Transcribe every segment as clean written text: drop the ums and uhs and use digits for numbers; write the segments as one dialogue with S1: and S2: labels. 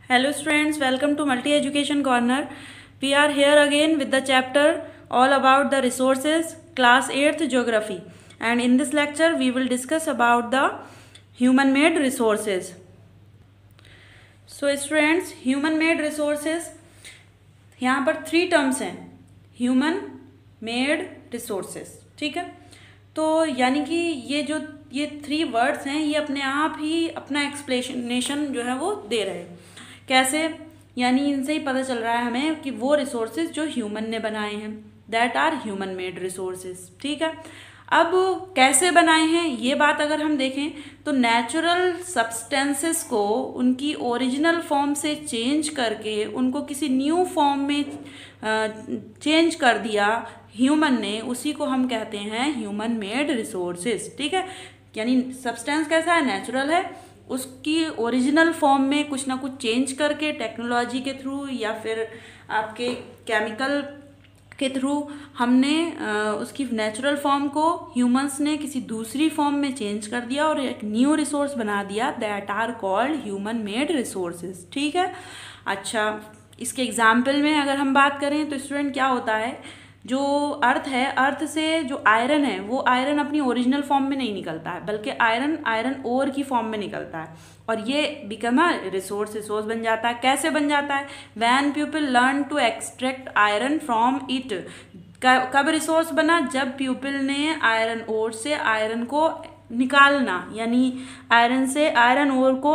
S1: Hello students, welcome to Multi Education Corner. We are here again with the chapter all about the resources, class 8th geography. And in this lecture we will discuss about the human made resources. So students, human made resources, यहाँ पर 3 terms हैं, human made resources, ठीक है। तो यानी कि ये 3 words हैं, ये अपने आप ही अपना एक्सप्लेनेशन जो है वो दे रहे हैं। कैसे? यानी इनसे ही पता चल रहा है हमें कि वो रिसोर्सेज जो ह्यूमन ने बनाए हैं, that are human made resources, ठीक है। अब कैसे बनाए हैं ये बात अगर हम देखें तो नेचुरल सब्सटेंसेस को उनकी ओरिजिनल फॉर्म से चेंज करके उनको किसी न्यू फॉर्म में चेंज कर दिया ह्यूमन ने, उसी को हम कहते हैं ह्यूमन मेड रिसोर्सेज, ठीक है। यानी सब्सटेंस कैसा है? नेचुरल है, उसकी ओरिजिनल फॉर्म में कुछ ना कुछ चेंज करके टेक्नोलॉजी के थ्रू या फिर आपके केमिकल के थ्रू हमने उसकी नेचुरल फॉर्म को ह्यूमंस ने किसी दूसरी फॉर्म में चेंज कर दिया और एक न्यू रिसोर्स बना दिया, that are called human made resources, ठीक है। अच्छा, इसके एग्जाम्पल में अगर हम बात करें तो स्टूडेंट क्या होता है, जो अर्थ है, अर्थ से जो आयरन है वो आयरन अपनी ओरिजिनल फॉर्म में नहीं निकलता है, बल्कि आयरन ओर की फॉर्म में निकलता है और ये बिकम अ रिसोर्स बन जाता है। कैसे बन जाता है? When people learn to extract iron from it. कब रिसोर्स बना? जब पीपल ने आयरन ओर से आयरन को निकालना, यानी आयरन ओर को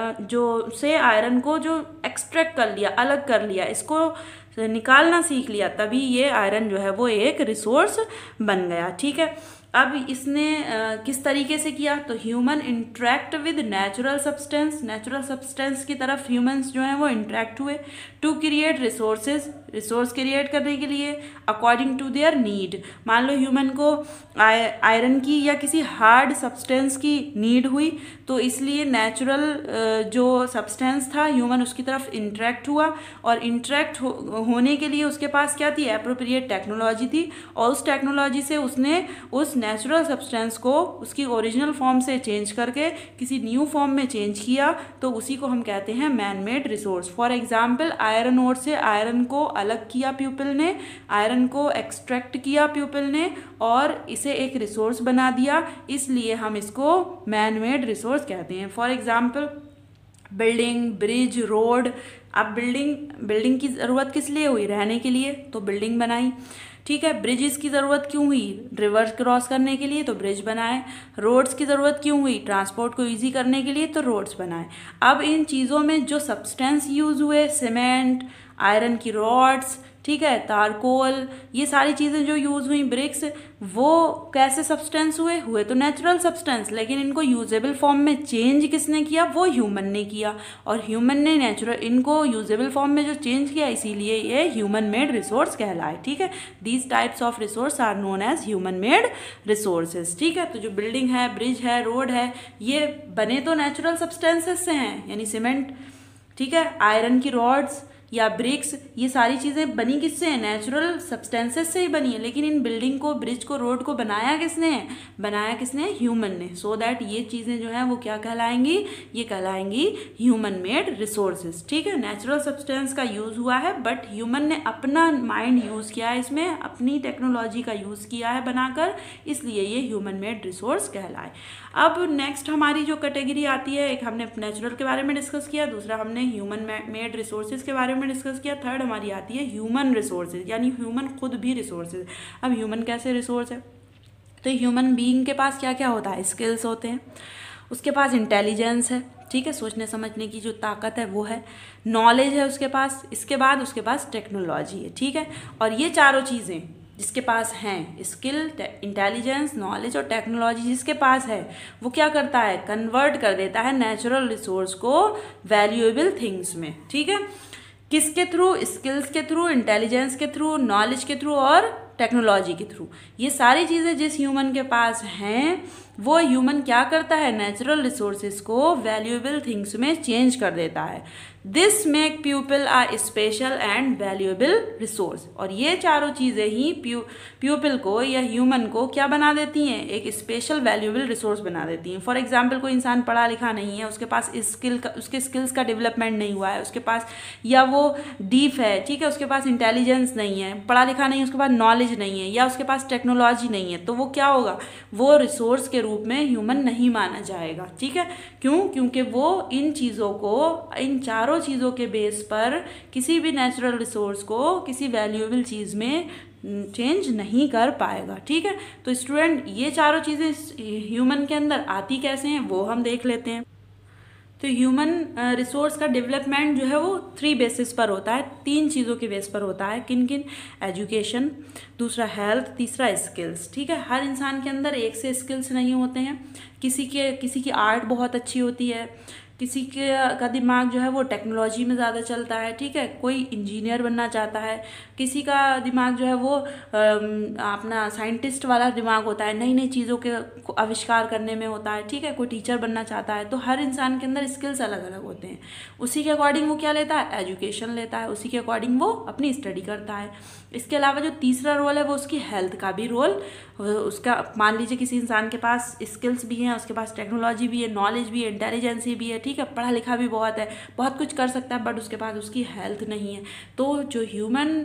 S1: आयरन को जो एक्सट्रैक्ट कर लिया, अलग कर लिया, इसको निकालना सीख लिया, तभी ये आयरन जो है वो एक रिसोर्स बन गया, ठीक है। अब इसने किस तरीके से किया? तो human interact with natural substance की तरफ ह्यूमंस जो हैं वो इंटरेक्ट हुए टू क्रिएट रिसोर्स क्रिएट करने के लिए अकॉर्डिंग टू देयर नीड। मान लो ह्यूमन को आयरन की या किसी हार्ड सब्सटेंस की नीड हुई, तो इसलिए नेचुरल जो सब्सटेंस था ह्यूमन उसकी तरफ इंटरेक्ट हुआ और इंटरेक्ट होने के लिए उसके पास क्या थी? एप्रोप्रिएट टेक्नोलॉजी थी और उस टेक्नोलॉजी से उसने उस नेचुरल सब्सटेंस को उसकी ओरिजिनल फॉर्म से चेंज करके किसी न्यू फॉर्म में चेंज किया, तो उसी को हम कहते हैं man made resource. For example, iron ore से आयरन को अलग किया पीपल ने, आयरन को एक्सट्रैक्ट किया पीपल ने और इसे एक रिसोर्स बना दिया, इसलिए हम इसको मैन मेड रिसोर्स कहते हैं। For example, building, bridge, road. अब बिल्डिंग की ज़रूरत किस लिए हुई? रहने के लिए, तो बिल्डिंग बनाई, ठीक है। ब्रिजेस की ज़रूरत क्यों हुई? रिवर क्रॉस करने के लिए, तो ब्रिज बनाए। रोड्स की ज़रूरत क्यों हुई? ट्रांसपोर्ट को इजी करने के लिए, तो रोड्स बनाए। अब इन चीज़ों में जो सब्सटेंस यूज़ हुए, सीमेंट, आयरन की रॉड्स, ठीक है, तारकोल, ये सारी चीज़ें जो यूज़ हुई, ब्रिक्स, वो कैसे सब्सटेंस हुए तो नेचुरल सब्सटेंस, लेकिन इनको यूजेबल फॉर्म में चेंज किसने किया? वो ह्यूमन ने किया और ह्यूमन ने इनको यूजेबल फॉर्म में जो चेंज किया, इसीलिए ये ह्यूमन मेड रिसोर्स कहलाए, ठीक है। These types of resource are known as human made resources, ठीक है। तो जो बिल्डिंग है, ब्रिज है, रोड है, ये बने तो नेचुरल सब्सटेंसेस से हैं, यानी सीमेंट, ठीक है, आयरन की रॉड्स या ब्रिक्स, ये सारी चीज़ें बनी किससे हैं? नेचुरल सब्सटेंसेस से ही बनी है, लेकिन इन बिल्डिंग को, ब्रिज को, रोड को बनाया किसने? ह्यूमन ने। सो दैट ये चीज़ें जो हैं वो क्या कहलाएंगी? ये कहलाएंगी ह्यूमन मेड रिसोर्सेज, ठीक है। नेचुरल सब्सटेंस का यूज़ हुआ है, बट ह्यूमन ने अपना माइंड यूज़ किया है, इसमें अपनी टेक्नोलॉजी का यूज़ किया है बनाकर, इसलिए ये ह्यूमन मेड रिसोर्स कहलाए। अब नेक्स्ट हमारी जो कैटेगरी आती है, एक हमने नेचुरल के बारे में डिस्कस किया, दूसरा हमने ह्यूमन मेड रिसोर्सेज के बारे में डिस्कस किया, थर्ड हमारी आती है ह्यूमन रिसोर्सेज, यानी ह्यूमन खुद भी रिसोर्सेज। अब ह्यूमन कैसे रिसोर्स है? तो ह्यूमन बीइंग के पास क्या क्या होता है? स्किल्स होते हैं, उसके पास इंटेलिजेंस है, ठीक है, सोचने समझने की जो ताकत है वो है, नॉलेज है उसके पास, इसके बाद उसके पास टेक्नोलॉजी है, ठीक है। और ये चारों चीज़ें जिसके पास हैं, स्किल, इंटेलिजेंस, नॉलेज और टेक्नोलॉजी जिसके पास है, वो क्या करता है? कन्वर्ट कर देता है नेचुरल रिसोर्स को वैल्यूएबल थिंग्स में, ठीक है। किसके थ्रू? स्किल्स के थ्रू, इंटेलिजेंस के थ्रू, नॉलेज के थ्रू और टेक्नोलॉजी के थ्रू। ये सारी चीज़ें जिस ह्यूमन के पास हैं वो ह्यूमन क्या करता है, नेचुरल रिसोर्सेज को वैल्यूएबल थिंग्स में चेंज कर देता है। This make people a special and valuable resource. और ये चारों चीज़ें ही पीपल को या ह्यूमन को क्या बना देती हैं, एक स्पेशल वैल्यूएबल रिसोर्स बना देती हैं। फॉर एग्जाम्पल कोई इंसान पढ़ा लिखा नहीं है, उसके पास उसके स्किल्स का डेवलपमेंट नहीं हुआ है, उसके पास, या वो डीप है, ठीक है, उसके पास इंटेलिजेंस नहीं है, पढ़ा लिखा नहीं है, उसके पास नॉलेज नहीं है, या उसके पास टेक्नोलॉजी नहीं है, तो वो क्या होगा, वो रिसोर्स के रूप में ह्यूमन नहीं माना जाएगा। ठीक है, क्यों? क्योंकि वो इन चीज़ों को, इन चारों चीज़ों के बेस पर किसी भी नेचुरल रिसोर्स को किसी वैल्यूएबल चीज़ में चेंज नहीं कर पाएगा। ठीक है, तो स्टूडेंट ये चारों चीज़ें ह्यूमन के अंदर आती कैसे हैं वो हम देख लेते हैं। तो ह्यूमन रिसोर्स का डेवलपमेंट जो है वो 3 बेसिस पर होता है, 3 चीज़ों के बेस पर होता है। किन किन? एजुकेशन, दूसरा हेल्थ, तीसरा स्किल्स। ठीक है, हर इंसान के अंदर एक से स्किल्स नहीं होते हैं। किसी की आर्ट बहुत अच्छी होती है, किसी का दिमाग जो है वो टेक्नोलॉजी में ज़्यादा चलता है। ठीक है, कोई इंजीनियर बनना चाहता है, किसी का दिमाग जो है वो अपना साइंटिस्ट वाला दिमाग होता है, नई नई चीज़ों के आविष्कार करने में होता है। ठीक है, कोई टीचर बनना चाहता है। तो हर इंसान के अंदर स्किल्स अलग अलग होते हैं। उसी के अकॉर्डिंग वो क्या लेता है, एजुकेशन लेता है, उसी के अकॉर्डिंग वो अपनी स्टडी करता है। इसके अलावा जो तीसरा रोल है वो उसकी हेल्थ का भी रोल, उसका मान लीजिए किसी इंसान के पास स्किल्स भी हैं, उसके पास टेक्नोलॉजी भी है, नॉलेज भी है, इंटेलिजेंसी भी है, ठीक है, पढ़ा लिखा भी बहुत है, बहुत कुछ कर सकता है, बट उसके पास उसकी हेल्थ नहीं है। तो जो ह्यूमन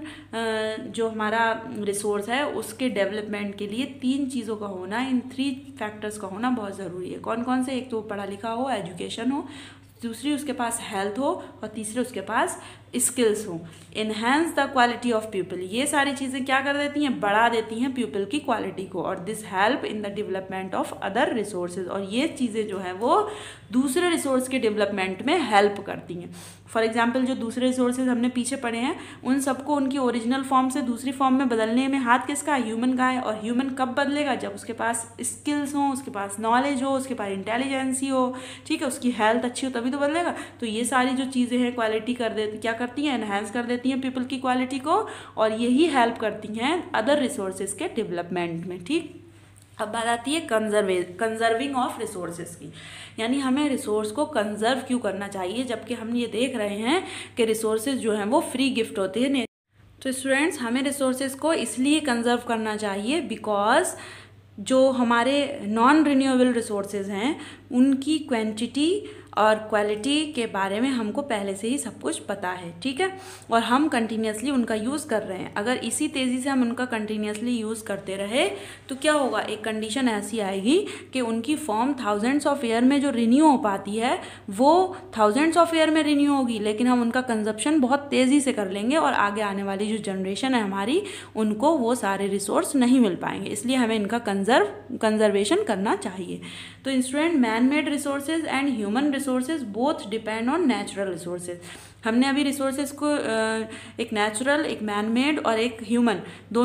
S1: जो हमारा रिसोर्स है उसके डेवलपमेंट के लिए 3 चीज़ों का होना, इन 3 फैक्टर्स का होना बहुत ज़रूरी है। कौन कौन से? एक तो पढ़ा लिखा हो, एजुकेशन हो, दूसरी उसके पास हेल्थ हो, और तीसरे उसके पास स्किल्स हो। Enhance the quality of people, ये सारी चीज़ें क्या कर देती हैं, बढ़ा देती हैं पीपल की क्वालिटी को। और this help in the development of other resources, और ये चीज़ें जो हैं वो दूसरे रिसोर्स के डेवलपमेंट में हेल्प करती हैं। फॉर एग्जाम्पल जो दूसरे रिसोर्सेज हमने पीछे पढ़े हैं उन सबको उनकी ओरिजिनल फॉर्म से दूसरी फॉर्म में बदलने में हाथ किसका है, ह्यूमन का है। और ह्यूमन कब बदलेगा, जब उसके पास स्किल्स हो, उसके पास नॉलेज हो, उसके पास इंटेलिजेंसी हो, ठीक है, उसकी हेल्थ अच्छी हो, तभी तो बदलेगा। तो ये सारी जो चीज़ें हैं क्वालिटी कर देती, क्या करती हैं, एनहांस कर देती हैं पीपल की क्वालिटी को, और यही हेल्प करती हैं अदर रिसोर्सेज के डेवलपमेंट में। ठीक, अब बात आती है कंजर्विंग ऑफ रिसोर्सेज की, यानी हमें रिसोर्स को कंजर्व क्यों करना चाहिए, जबकि हम ये देख रहे हैं कि रिसोर्सेज जो हैं वो फ्री गिफ्ट होते हैं। तो स्टूडेंट्स, हमें रिसोर्सेज को इसलिए कंजर्व करना चाहिए बिकॉज जो हमारे नॉन रिन्यूएबल रिसोर्सेज हैं उनकी क्वांटिटी और क्वालिटी के बारे में हमको पहले से ही सब कुछ पता है। ठीक है, और हम कंटिन्यूसली उनका यूज़ कर रहे हैं। अगर इसी तेज़ी से हम उनका कंटिन्यूसली यूज़ करते रहे तो क्या होगा, एक कंडीशन ऐसी आएगी कि उनकी फॉर्म थाउजेंड्स ऑफ ईयर में जो रिन्यू हो पाती है वो थाउजेंड्स ऑफ ईयर में रिन्यू होगी, लेकिन हम उनका कंजप्शन बहुत तेज़ी से कर लेंगे और आगे आने वाली जो जनरेशन है हमारी उनको वो सारे रिसोर्स नहीं मिल पाएंगे। इसलिए हमें इनका कंजर्वेशन करना चाहिए। तो student, man made resources and human resources both depend on natural resources. हमने अभी रिसोर्सेज को एक नेचुरल, एक मैन मेड और एक ह्यूमन,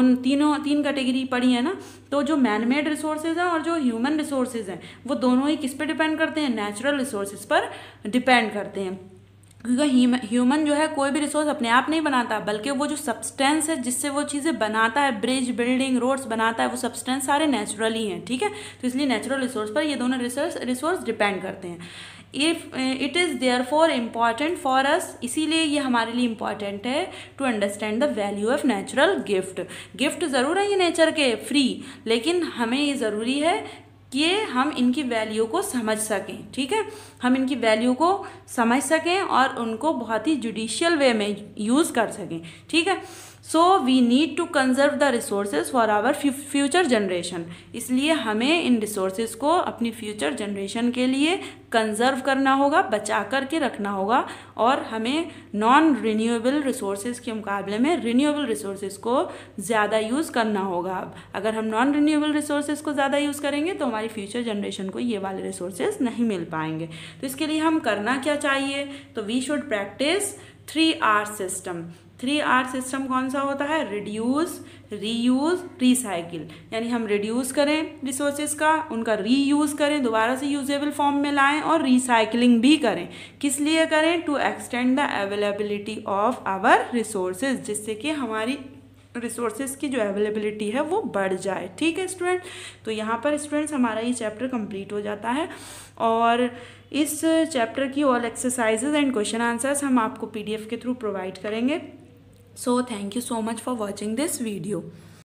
S1: तीन कैटेगरी पढ़ी है ना। तो जो मैन मेड रिसोर्सेज हैं और जो ह्यूमन रिसोर्सेज हैं वो दोनों ही किस पे डिपेंड करते हैं, नेचुरल रिसोर्सेज पर डिपेंड करते हैं। क्योंकि ह्यूमन जो है कोई भी रिसोर्स अपने आप नहीं बनाता, बल्कि वो जो सब्सटेंस है जिससे वो चीज़ें बनाता है, ब्रिज, बिल्डिंग, रोड्स बनाता है, वो सब्सटेंस सारे नेचुरली हैं। ठीक है, तो इसलिए नेचुरल रिसोर्स पर ये दोनों रिसोर्स डिपेंड करते हैं। If it is therefore important for us, इसीलिए ये हमारे लिए इम्पॉर्टेंट है to understand the value of natural gift ज़रूर है ये नेचर के फ्री, लेकिन हमें ये ज़रूरी है कि हम इनकी वैल्यू को समझ सकें। ठीक है, हम इनकी वैल्यू को समझ सकें और उनको बहुत ही जुडिशियल वे में यूज़ कर सकें। ठीक है, so we need to conserve the resources for our future generation. इसलिए हमें इन रिसोर्सेज को अपनी फ्यूचर जनरेशन के लिए कंजर्व करना होगा, बचा करके रखना होगा, और हमें नॉन रिन्यूएबल रिसोर्सेज के मुकाबले में रिन्यूएबल रिसोर्सेज को ज़्यादा यूज़ करना होगा। अब अगर हम नॉन रिन्यूएबल रिसोर्सेज को ज़्यादा यूज़ करेंगे तो हमारी फ्यूचर जनरेशन को ये वाले रिसोर्सेज नहीं मिल पाएंगे। तो इसके लिए हम करना क्या चाहिए, तो we should practice 3R system. 3R system कौन सा होता है, रिड्यूस, रीयूज़, रिसाइकिल। यानी हम रिड्यूस करें रिसोर्सेज का, उनका रीयूज़ करें, दोबारा से यूजेबल फॉर्म में लाएं, और रिसाइकिलिंग भी करें। किस लिए करें, to extend the availability of our resources, जिससे कि हमारी रिसोर्सेज की जो अवेलेबिलिटी है वो बढ़ जाए। ठीक है स्टूडेंट, तो यहाँ पर स्टूडेंट्स हमारा ये चैप्टर कंप्लीट हो जाता है और इस चैप्टर की all exercises and question answers हम आपको PDF के थ्रू प्रोवाइड करेंगे। So thank you so much for watching this video.